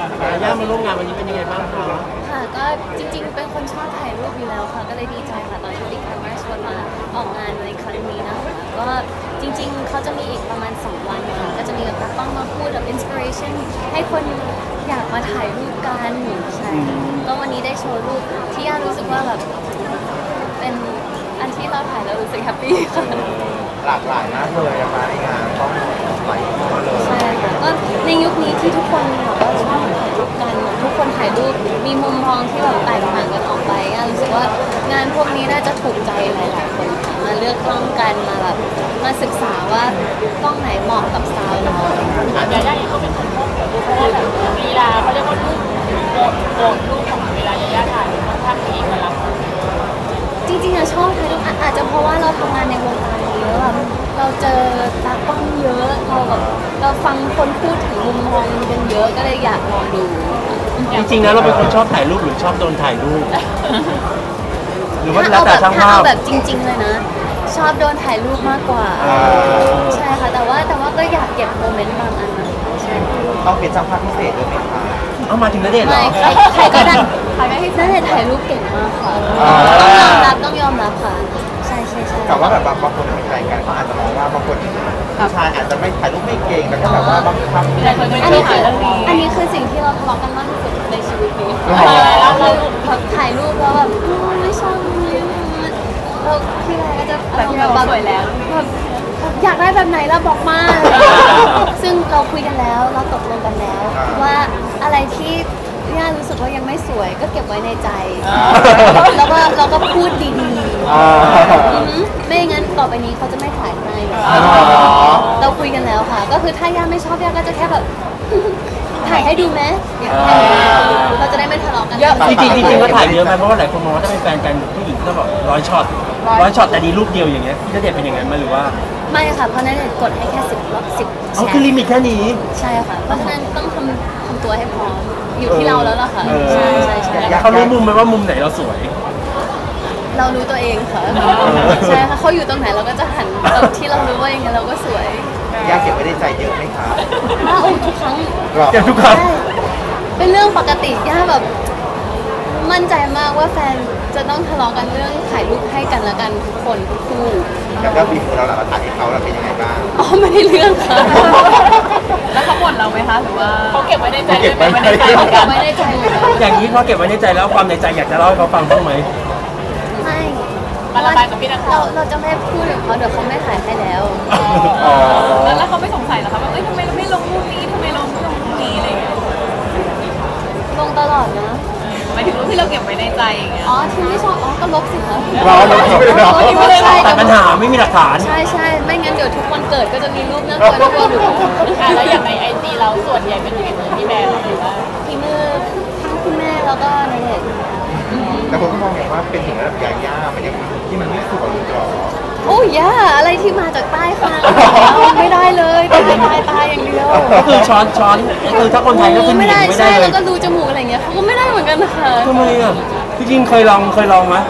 ย่ามาร่วมงานวันนี้เป็นยังไงบ้างคะค่ะก็จริงๆเป็นคนชอบถ่ายรูปอยู่แล้วค่ะก็เลยดีใจค่ะตอนที่บิ๊กแคมเมอร์ชวนมาออกงานในครั้งนี้นะคะก็จริงๆเขาจะมีอีกประมาณ2 วันค่ะก็จะมีแบบต้องมาพูดแบบอินสปิเรชันให้คนอยากมาถ่ายรูปกันใช่ก็วันนี้ได้โชว์รูปที่ย่ารู้สึกว่าแบบเป็นอันที่เราถ่ายแล้วรู้สึกแฮปปี้ค่ะหลากหลายมากเลยนะคะในงานต้องหลายคนเลยใช่ค่ะก็ในยุคนี้ที่ทุกคนแบบว่าชอบถ่ายรูปกันทุกคนถ่ายรูปมีมุมมองที่แบบแตกต่างกันออกไปรู้สึกว่างานพวกนี้น่าจะถูกใจหลายๆคนค่ะมาเลือกกล้องกันมาแบบมาศึกษาว่ากล้องไหนเหมาะกับสไตล์เรายาย่าเองก็เป็นคนชอบถ่ายรูปเพราะว่าแบบเวลาเขาเรียกว่ารูปโกดรูปของเวลายาย่าถ่ายค่อนข้างมีเอกลักษณ์จริงๆชอบถ่ายรูปอาจจะเพราะว่าเราทำงานในวงการเยอะแบบเราเจอตากล้องเยอะเราฟังคนพูดถึงมุมมองกันเยอะก็เลยอยากลองดูจริงๆแล้วเราเป็นคนชอบถ่ายรูปหรือชอบโดนถ่ายรูปหรือว่าแล้วแต่ช่างภาพแบบจริงๆเลยนะชอบโดนถ่ายรูปมากกว่าใช่ค่ะแต่ว่าก็อยากเก็บโมเมนต์บางอันนะใช่ต้องเป็นช่างภาพพิเศษด้วยไหมคะเอามาถึงณเดชน์เหรอใครก็ได้ณเดชน์ถ่ายรูปเก่งมากค่ะต้องยอมรับค่ะใช่แต่ว่าแบบบางคนเป็นใครกันเขาอาจจะมองว่าบางคนผู้ชายอาจจะไม่ถ่ายรูปไม่เก่งแล้วก็แบบว่าบางครั้งอันนี้คือสิ่งที่เราทะเลาะกันมากที่สุดในชีวิตนี้เราถ่ายรูปแล้วแบบไม่ชอบเราพี่ไรก็จะแบบสวยแล้วอยากได้แบบไหนแล้วบอกมาซึ่งเราคุยกันแล้วเราตกลงกันแล้วว่าอะไรที่ย่ารู้สึกว่ายังไม่สวยก็เก็บไว้ในใจแล้วก็เราก็พูดดีๆไม่งั้นต่อไปนี้เขาจะไม่ถ่ายให้เราคุยกันแล้วค่ะก็คือถ้าย่าไม่ชอบย่าก็จะแค่แบบถ่ายให้ดูไหมเราจะได้ไม่ทะเลาะกันจริงๆก็ถ่ายเยอะไหมเพราะว่าหลายคนมองว่าถ้าเป็นแฟนกันผู้หญิงก็แบบ100 ช็อตแต่ดีรูปเดียวอย่างเงี้ยณเดชน์เป็นอย่างนั้นไหมหรือว่าไม่ค่ะเพราะณเดชน์กดให้แค่10 แชร์คือลิมิตแค่นี้ใช่ค่ะเพราะฉะนั้นต้องทำตัวให้พร้อมอยู่ที่เราแล้วล่ะค่ะใช่เขารู้มุมไหมว่ามุมไหนเราสวยเรารู้ตัวเองค่ะใช่ค่ะเขาอยู่ตรงไหนเราก็จะหันที่เรารู้ว่าอย่างเงี้ยเราก็สวยย่าเก็บไว้ในใจเยอะไหมคะทุกครั้งเก็บทุกครั้งเป็นเรื่องปกติย่าแบบมั่นใจมากว่าแฟนจะต้องทะเลาะกันเรื่องถ่ายรูปให้กันและกันทุกคนทุกคู่แล้วก็ฟีมือเราถ่ายให้เขาเราเป็นยังไงบ้างไม่ได้เรื่องค่ะแล้วเขาบ่นเราไหมคะหรือว่าเขาเก็บไว้ในใจเก็บไว้ในใจอย่างนี้พอเก็บไว้ในใจแล้วความในใจอยากจะเล่าให้เขาฟังบ้างไหมไม่มาระบายกับพี่นักข่าวเราจะไม่พูดกับเขาเดี๋ยวเขาไม่ถ่ายให้แล้วแล้วเขาไม่สงสัยเหรอคะว่าทำไมเราไม่ลงรูปนี้ทำไมเราไม่ลงรูปนี้อะไรอย่างเงี้ยลงตลอดนะหมายถึงรูปที่เราเก็บไว้ในใจอย่างเงี้ยที่ไม่ชอบก็ลบสิคะลบแต่ปัญหาไม่มีหลักฐานใช่ไม่งั้นเดี๋ยวทุกวันเกิดก็จะมีรูปน่ากลัวอยู่แล้วอย่างในIGเราส่วนใหญ่เป็นฝีมือพี่แม่หรือว่าฝีมือทั้งคุณแม่แล้วก็ณเดชน์แต่ผมก็มองเห็นว่าเป็นถึงระดับย่ามันยังที่มันไม่สวยหรอโอ้ย่าอะไรที่มาจากใต้คางไม่ได้เลยตายอย่างเดียวก็คือช้อนคือถ้าคนไทยก็คือไม่ได้ใช่แล้วก็รูจมูกอะไรเงี้ยเขาก็ไม่ได้เหมือนกันนะคะทำไมอ่ะจริงเคยลองไหม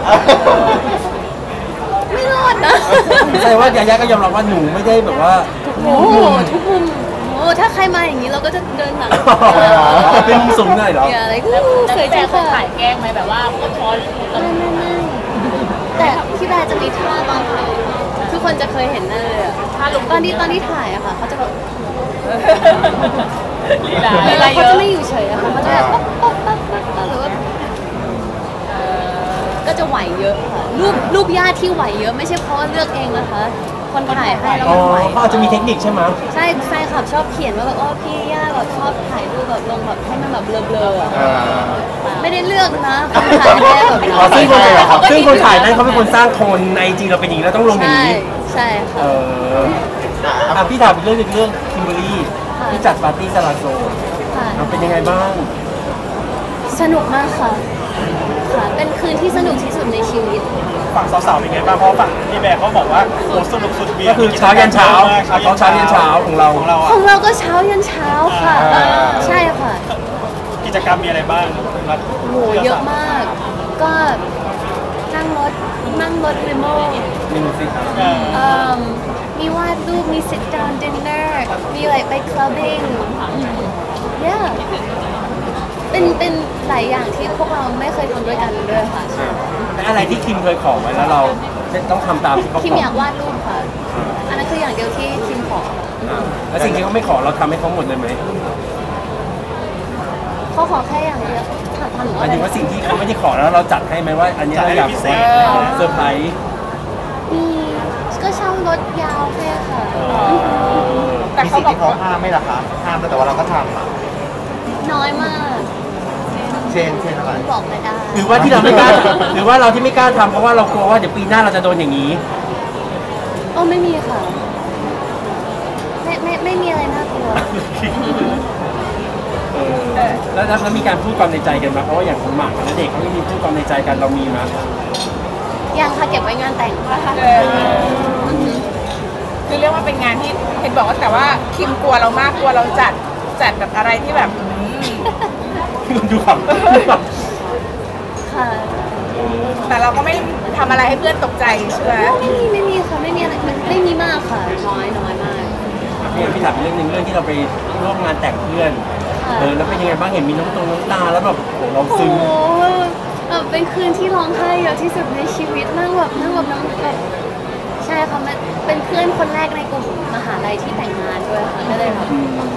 ไม่รอดนะแสดงว่ายาย่าก็ยอมรับว่าหนูไม่ได้แบบว่าทุกมุมถ้าใครมาอย่างนี้เราก็จะเดินหลังเป็นมุมสูงหน่อยเหรออะไรเคยเจอถ่ายแกล้งไหมแบบว่าก็ช้อนไม่แต่พี่แบร์จะมีท่าบางถ่ายทุกคนจะเคยเห็นนั่นเลยตอนที่ถ่ายอะค่ะเขาจะแบบแล้วเขาจะไม่อยู่เฉยอะค่ะเขาจะแบบปั๊บหรือว่าก็จะไหวเยอะค่ะรูปญาติที่ไหวเยอะไม่ใช่เพราะเลือกเองนะคะคนถ่ายให้แล้วมันไหวเขาอาจจะมีเทคนิคใช่ไหมใช่แฟนคลับชอบเขียนว่าแบบพี่ย่าแบบชอบถ่ายรูปแบบลงแบบให้มันแบบเบลอๆไม่ได้เลือกนะคนถ่ายให้แบบซึ่งคนถ่ายนั้นเขาเป็นคนสร้างโทนในจริงเราเป็นอย่างนี้เราต้องลงอย่างนี้ใช่ค่ะพี่ถามอีกเรื่องคิมเบอรี่ที่จัดปาร์ตี้ซาลาโซเป็นยังไงบ้างสนุกมากค่ะเป็นคืนที่สนุกที่สุดในชีวิตฝั่งสาวๆเป็นไงบ้างเพราะฝั่งพี่แบร์เขาบอกว่าโอ้สนุกสุดเบียร์ก็คือเช้ายันเช้าเขาเช้ายันเช้าของเราก็เช้ายันเช้าค่ะใช่ค่ะกิจกรรมมีอะไรบ้างโหเยอะมากก็นั่งรถลิโม่มีวาดรูปมี sit down dinner มีอะไรไป clubbing yeah หลายอย่างที่พวกเราไม่เคยทำด้วยกันด้วยค่ะใช่แต่อะไรที่คิมเคยขอไว้แล้วเราต้องทำตามที่เขาขอคิมอยากวาดรูปค่ะ อันนั้นคืออย่างเดียวที่คิมขอแล้วสิ่งที่เขาไม่ขอเราทำให้เขาหมดเลยไหมเขาขอแค่อย่างเดียวถามหนูหอะมายไรถึงว่าสิ่งที่เขาไม่ได้ขอแล้วเราจัดให้ไหมว่าอันนี้เราอยากขอเซอร์ไพรส์มีก็เช่ารถยาวแค่ค่ะแต่เขาบอกเขาห้ามไม่ล่ะคะห้ามแต่ว่าเราก็ทำอ่ะน้อยมากเช่นอะไรบอกไม่ได้หรือว่าที่เราไม่กล้าหรือว่าเราที่ไม่กล้าทำเพราะว่าเรากลัวว่าเดี๋ยวปีหน้าเราจะโดนอย่างนี้โอ้ไม่มีค่ะ ไม่มีอะไรน่ากลัวแล้วมีการพูดความในใจกันไหมเพราะว่าอย่างของหมากกับณเดชน์เขาไม่มีพูดความในใจกันเรามีไหมยังค่ะเก็บไว้งานแต่งค่ะคือเรียกว่าเป็นงานที่เห็นบอกว่าแต่ว่าคิมกลัวเรามากกลัวเราจัดแบบอะไรที่แบบดูขำค่ะแต่เราก็ไม่ทำอะไรให้เพื่อนตกใจใช่ไหมไม่มีค่ะไม่มีอะไรไม่มีมากค่ะน้อยมากเนี่ยพี่ถามเรื่องนึงเรื่องที่เราไปร่วมงานแต่งเพื่อนแล้วเป็นยังไงบ้างเห็นมีน้ำตาแล้วแบบโอ้เราโอ้ซึ้งโหแบบเป็นคืนที่ร้องไห้เยอะที่สุดในชีวิตนั่งแบบน้ำแบบใช่ค่ะมันเป็นเพื่อนคนแรกในกลุ่มมหาลัยที่แต่งงานด้วยค่ะก็เลยแบบ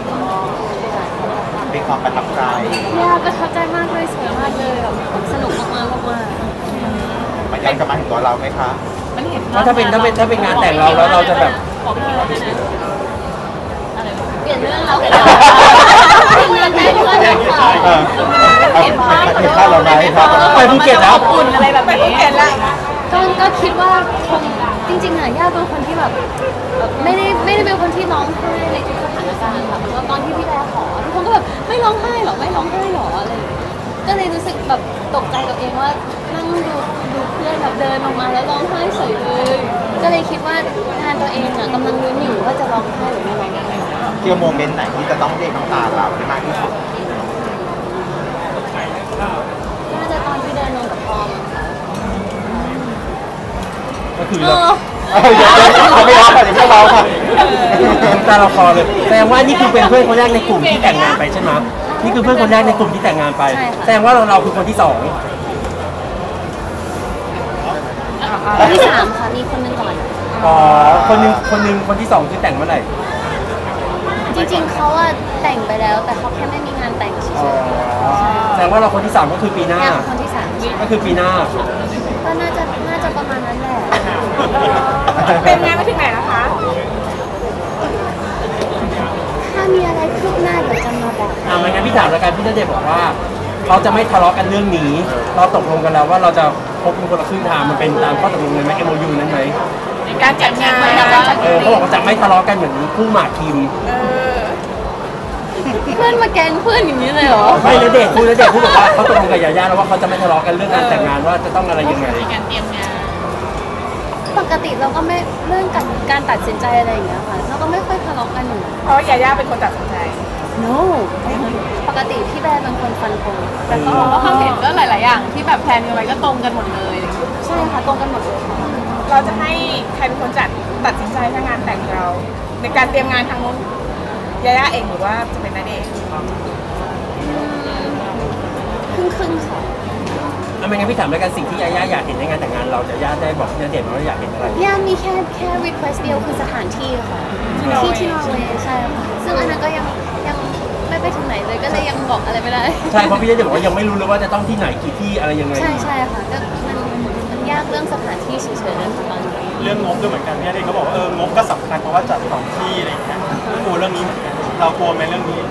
เป็นความประทับใจประทับใจมากเลยสวยมากเลยแบบสนุกมากมันยังจะมาถึงตัวเราไหมคะมันเห็นว่าถ้าเป็นงานแต่งเราแล้วเราจะแบบบอกพี่ว่าด้วยนะเปลี่ยนเรื่องเราเป็นงานแต่งเพื่อนค่ะเห็นภาพเราไหมครับไปภูเก็ตแล้วอุ่นอะไรแบบนี้เห็นละก็คิดว่าคงจริงๆอะย่าเป็นคนที่แบบไม่ได้เป็นคนที่ร้องไห้ในทุกสถานการณ์ค่ะเหมือนว่าตอนที่พี่แบร์ขอทุกคนก็แบบไม่ร้องไห้หรอไม่ร้องไห้หรออะไรอย่างเงี้ยก็เลยรู้สึกแบบตกใจกับเองว่านั่งดูเพื่อนแบบเดินออกมาแล้วร้องไห้เฉยเลยก็เลยคิดว่างานตัวเองอะกำลังลุ้นอยู่ว่าจะร้องไห้หรือไม่ร้องไห้เกี่ยวโมเมนต์ไหนที่จะต้องเรียกน้ำตาเราได้มากที่สุดน่าจะตอนที่เดินลงกับพอมค่ะก็คือเอเราอเขาไม่ร้องค่ะเดี๋ยวไม่ร้องค่ะน้ำตาเราคลอเลยแสดงว่านี่คือเป็นเพื่อนคนแรกในกลุ่มที่แต่งงานไปใช่ไหมนี่คือเพื่อนคนแรกในกลุ่มที่แต่งงานไปแสดงว่าเราคือคนที่สองคนที่สามค่ะมีคนหนึงก่อนอ๋อคนหนึ่งคนที่สองคือแต่งเมื่อไหร่จริงๆเขาอะแต่งไปแล้ว แต่เขาแค่ไม่มีงานแต่งเฉยแสดงว่าเราคนที่สามก็คือปีหๆน้าเนี่ยคนที่สามก็คือปีหน้าก็น่าจะประมาณนั้นแหละเป็นงานไปถึงไหนนะคะถ้ามีอะไรคืบหน้าเดี๋ยวจะมาบอกไม่งั้นพี่ถามแล้วกันพี่ณเดชน์บอกว่าเขาจะไม่ทะเลาะกันเรื่องนี้ เราตกลงกันแล้วว่าเราจะคบกันคนละครึ่งทางมันเป็นตามข้อตกลงเลยไหม MOU นั้นไหมในการจัดงานเขาบอกว่าจะไม่ทะเลาะกันเหมือนคู่หมากคิมเพื่อนมาแกล้งเพื่อนอย่างนี้เลยเหรอไม่ณเดชน์พูดบอกว่าเขาตกลงกับยาย่าแล้วว่าเขาจะไม่ทะเลาะกันเรื่องงานแต่งงานว่าจะต้องอะไรยังไงการเตรียมงานปกติเราก็ไม่เรื่องการตัดสินใจอะไรอย่างเงี้ยค่ะเราก็ไม่ค่อยทะเลาะกันอยู่เพราะยาย่าเป็นคนตัดสินใจ no ปกติพี่แบร์เป็นคนฟันธงแต่เขาบอกว่าเขาเห็นก็หลาย ๆ อย่างที่แบบแพลนกันไว้ก็ตรงกันหมดเลยใช่ค่ะตรงกันหมดเลยค่ะเราจะให้ใครเป็นคนตัดสินใจถ้างานแต่งเรา ในการเตรียมงานทางนู้นยาย่าเองหรือว่าจะเป็นณเดชน์ครึ่งค่ะไม่งั้นพี่ถามแล้วกันสิ่งที่ยาย่าอยากเห็นในงานแต่งงานเราจะย่าได้บอกณเดชน์ว่าอยากเห็นอะไรย่ามีแค่ request เดียวคือสถานที่ค่ะที่นอร์เวย์ใช่ค่ะซึ่งอันนั้นก็ยังไม่ไปถึงไหนเลยก็เลยยังบอกอะไรไม่ได้ใช่เพราะพี่ณเดชน์บอกว่ายังไม่รู้เลยว่าจะต้องที่ไหนกี่ที่อะไรยังไงใช่ค่ะก็มันยากเรื่องสถานที่เฉยๆนะคะตอนนี้เรื่องงบด้วยเหมือนกันเนี่ยเด็กเขาบอกว่างบก็สำคัญเพราะว่าจัดสองที่อะไรอย่างเงี้ยกลัวเรื่องนี้เหมือนกันเรากลัวไหมเรื่องนี้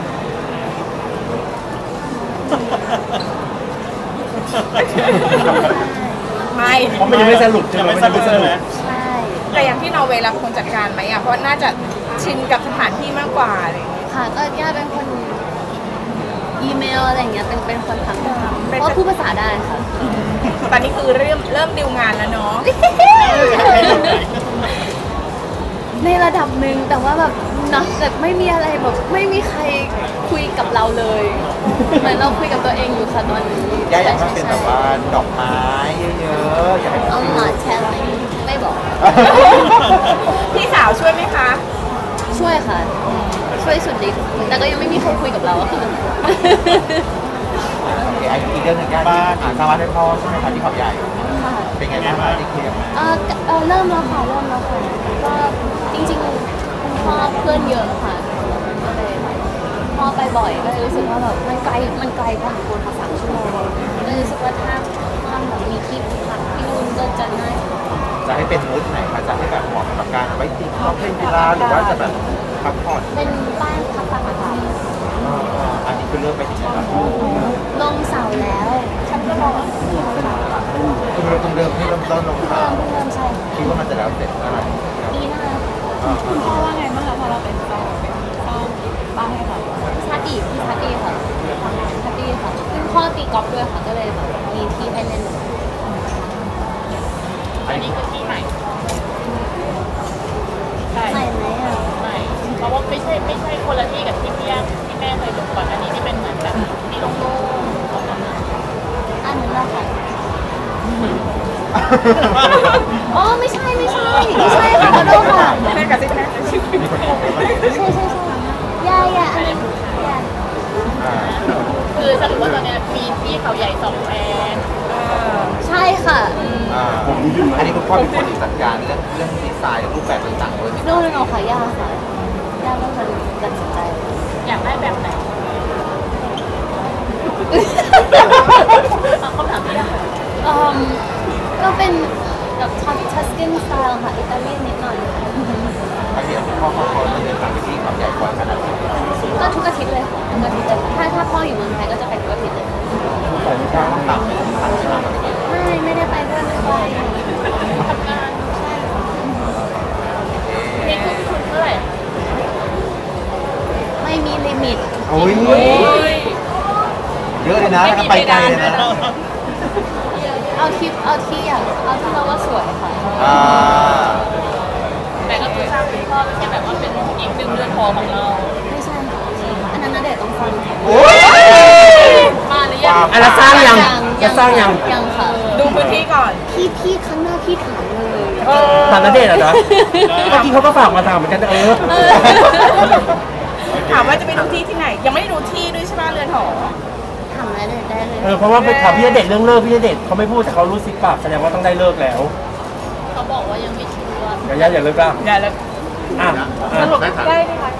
ไม่เพราะมันยังไม่สรุปใช่ไหมยังไม่สรุปใช่แต่อย่างที่นอร์เวย์เราเป็นคนจัดการไหมอ่ะเพราะน่าจะชินกับสถานที่มากกว่าอะไรอย่างเงี้ยค่ะก็ย่าเป็นคนอีเมลอะไรอย่างเงี้ยเป็นคนทำเพราะพูดภาษาได้ค่ะตอนนี้คือเริ่มดิวงานแล้วเนาะในระดับหนึ่งแต่ว่าแบบนะแบบไม่มีอะไรแบบไม่มีใครคุยกับเราเลยเหมือนเราคุยกับตัวเองอยู่ค่ะตอนนี้ย่าอยากให้เป็นแบบว่าดอกไม้เยอะๆอยากให้ I'm not telling ไม่บอกพี่สาวช่วยไหมคะช่วยค่ะ ช่วยสุดฤทธิ์แต่ก็ยังไม่มีใครคุยกับเราอะค่ะโอเคอีกเรื่องรื่องหนึ่งย่าที่สร้างบ้านให้พ่อใช่ไหมคะที่เขาใหญ่ค่ะเป็นไงบ้างคะที่เคลียร์เริ่มแล้วค่ะก็จริงๆคุณพ่อเพื่อนเยอะค่ะก็เลยพ่อไปบ่อยก็เลยรู้สึกว่าแบบมันไกลพอสมควรค่ะ3 ชั่วโมงเลยรู้สึกว่าถ้าแบบมีที่พักที่นู่นก็จะง่ายจะให้เป็นมูดไหนคะจะให้แบบเหมาะกับการเอาไว้ติดเข้าเล่นกีฬาหรือว่าจะแบบพักผ่อนเป็นบ้านพักตากอากาศอันนี้คือเลือกไปที่ไหนครับลงเสาแล้วฉันก็รอคุณเริ่มที่เริ่มต้นลงเพิ่ข่าวมใช่คิดว่ามันจะแล้วเสร็จเมื่อไหร่ปีหน้าคุณพ่อว่าไงบ้างคะพอเราเป็นเจ้าบ้านให้เขาพี่ชาดีค่ะคุณพ่อตีกอล์ฟด้วยค่ะก็เลยแบบมีที่ให้เล่นอันนี้คือที่ใหม่ใช่ใหม่ไหมอ่ะใหม่เพราะว่าไม่ใช่คนละที่กับที่พี่แม่เคยลงก่อนอันนี้ที่เป็นเหมือนแบบที่โล่งๆตรงนั้นนะอันนั้นแหละค่ะอ๋อไม่ใช่ค่ะขอโทษค่ะใช่อย่าอันนั้นอย่าคือสรุปว่าตอนนี้มีที่เขาใหญ่2 แปลงใช่ค่ะอันนี้คุณพ่อเป็นคนจัดการเรื่องดีไซน์รูปแบบต่างๆด้วยนู่นเอาค่ะย่าค่ะย่าเป็นคนตัดสินใจอยากได้แบบไหนคำถามนี้อะก็เป็นแบบทัสกินสไตล์ค่ะอิตาเลียนนิดหน่อยอันนี้คุณพ่อเขาเดินทางไปที่เขาใหญ่บ่อยขนาดไหนก็ทุกอาทิตย์เลยค่ะทุกอาทิตย์เลยถ้าพ่ออยู่เมืองไทยก็จะไปทุกอาทิตย์เลยต่างไปต่างชาติอะไรอย่างเงี้ยไม่ได้ไปด้วยไม่ไปทำงานนี่คือคุณเท่าไหร่ไม่มีลิมิตโอ้ยเยอะเลยนะไปไกลเลยนะเอาที่อยากเอาที่เราว่าสวยค่ะแต่ก็คือสร้างคุณพ่อไม่ใช่แบบว่าเป็นอีก1 เดือนพอของเราไม่ใช่ค่ะอันนั้นน่าเด็กต้องฟังโอ้ยมาหรือยังอ่ะแล้วสร้างยังจะสร้างยังยังค่ะดูพื้นที่ก่อนพี่ครั้งหน้าพี่ถามเลยถามณเดชน์เหรอจ๊ะเมื่อกี้เขาก็ฝากมาถามเหมือนกันถามว่าจะไปดูที่ไหน ยังไม่ได้ดูที่ด้วยใช่ไหมเรือนหอถามได้เลยได้เลยเพราะว่าไปถามพี่ณเดชน์เรื่องเลิกพี่ณเดชน์เขาไม่พูดแต่เขารู้สิปากแสดงว่าต้องได้เลิกแล้วเขาบอกว่ายังไม่ชัวร์อย่าเลิกละอย่าแล้วอ่ะสรุปได้ไหมคะ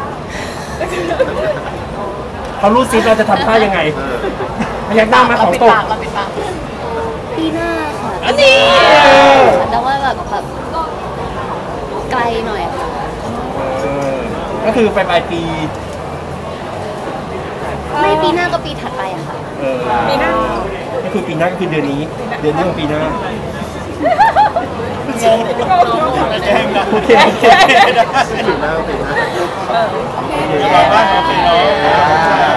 เขารู้ซิเราจะทำท่ายังไงพยักหน้ามาของตกเราปิดปากปีหน้าค่ะอันนี้แต่ว่าแบบไกลหน่อยค่ะก็คือไปปลายปีไม่ปีหน้าก็ปีถัดไปอะค่ะปีหน้าก็คือปีหน้าก็คือเดือนนี้ของปีหน้าโอเคถึงแล้วถึงแล้วโอเค